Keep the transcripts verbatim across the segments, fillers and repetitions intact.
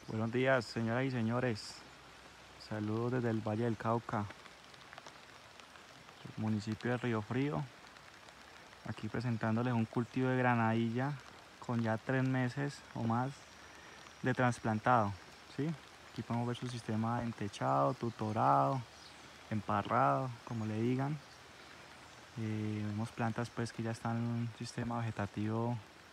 Buenos días, señoras y señores. Saludos desde el Valle del Cauca, el municipio de Río Frío. Aquí presentándoles un cultivo de granadilla con ya tres meses o más de trasplantado. ¿Sí? Aquí podemos ver su sistema entechado, tutorado, emparrado, como le digan. Eh, vemos plantas pues que ya están en un sistema vegetativo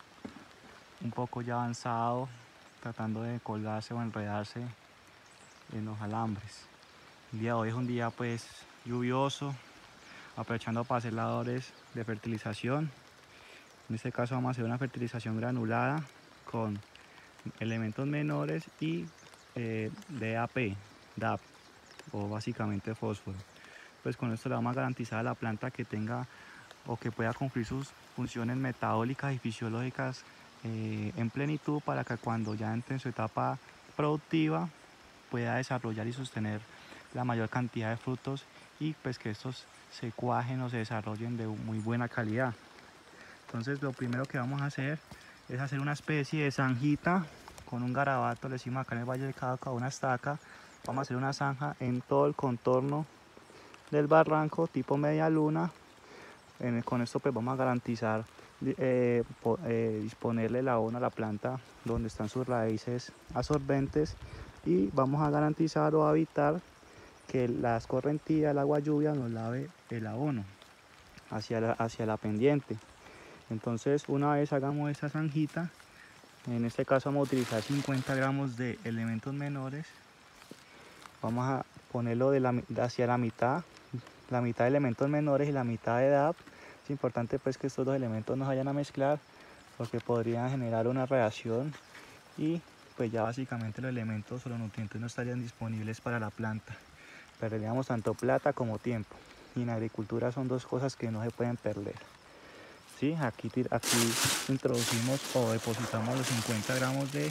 un poco ya avanzado, tratando de colgarse o enredarse en los alambres. El día de hoy es un día pues lluvioso, aprovechando para hacer labores de fertilización. En este caso vamos a hacer una fertilización granulada con elementos menores y eh, D A P, D A P o básicamente fósforo. Pues con esto le vamos a garantizar a la planta que tenga o que pueda cumplir sus funciones metabólicas y fisiológicas eh, en plenitud, para que cuando ya entre en su etapa productiva pueda desarrollar y sostener la mayor cantidad de frutos, y pues que estos se cuajen o se desarrollen de muy buena calidad. Entonces lo primero que vamos a hacer es hacer una especie de zanjita con un garabato, le decimos acá en el Valle del Cauca, una estaca. Vamos a hacer una zanja en todo el contorno del barranco tipo media luna. En el, con esto pues vamos a garantizar eh, po, eh, disponerle el abono a la planta donde están sus raíces absorbentes, y vamos a garantizar o evitar que la escorrentía, el agua lluvia nos lave el abono hacia la, hacia la pendiente. Entonces una vez hagamos esta zanjita, en este caso vamos a utilizar cincuenta gramos de elementos menores. Vamos a ponerlo de la, hacia la mitad, la mitad de elementos menores y la mitad de D A P. Es importante pues que estos dos elementos no se vayan a mezclar, porque podrían generar una reacción y pues ya básicamente los elementos o los nutrientes no estarían disponibles para la planta. Perderíamos tanto plata como tiempo, y en agricultura son dos cosas que no se pueden perder. ¿Sí? Aquí, aquí introducimos o depositamos los cincuenta gramos de,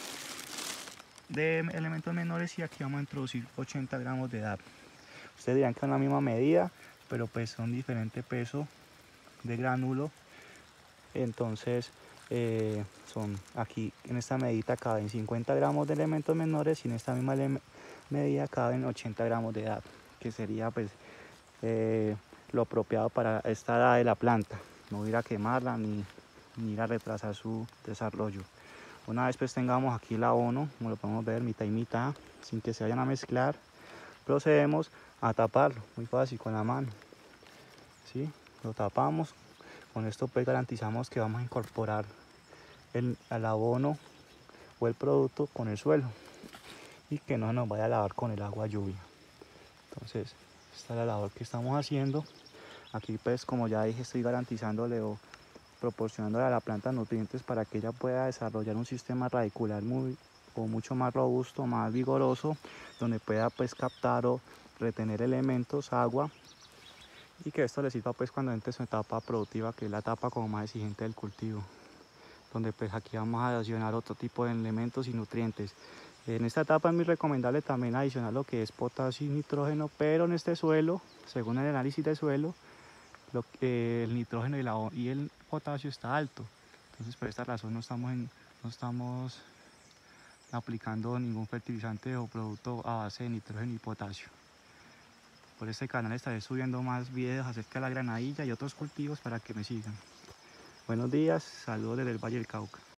de elementos menores, y aquí vamos a introducir ochenta gramos de D A P. Ustedes dirán que son la misma medida, pero pues son diferente peso de gránulo. Entonces eh, son aquí en esta medida caben cincuenta gramos de elementos menores, y en esta misma medida caben ochenta gramos de D A P, que sería pues eh, lo apropiado para esta edad de la planta. No ir a quemarla ni, ni ir a retrasar su desarrollo. Una vez pues tengamos aquí el abono, como lo podemos ver, mitad y mitad, sin que se vayan a mezclar, procedemos a taparlo, muy fácil, con la mano. ¿Sí? Lo tapamos. Con esto pues garantizamos que vamos a incorporar el, el abono o el producto con el suelo, y que no nos vaya a lavar con el agua lluvia. Entonces esta es la labor que estamos haciendo. Aquí pues, como ya dije, estoy garantizándole o proporcionándole a la planta nutrientes para que ella pueda desarrollar un sistema radicular muy o mucho más robusto, más vigoroso, donde pueda pues captar o retener elementos, agua, y que esto le sirva pues cuando entre su etapa productiva, que es la etapa como más exigente del cultivo, donde pues aquí vamos a adicionar otro tipo de elementos y nutrientes. En esta etapa es muy recomendable también adicionar lo que es potasio y nitrógeno, pero en este suelo, según el análisis del suelo, lo, eh, el nitrógeno y, la, y el potasio está alto. Entonces por esta razón no estamos, en, no estamos aplicando ningún fertilizante o producto a base de nitrógeno y potasio. Por este canal estaré subiendo más videos acerca de la granadilla y otros cultivos para que me sigan. Buenos días, saludos desde el Valle del Cauca.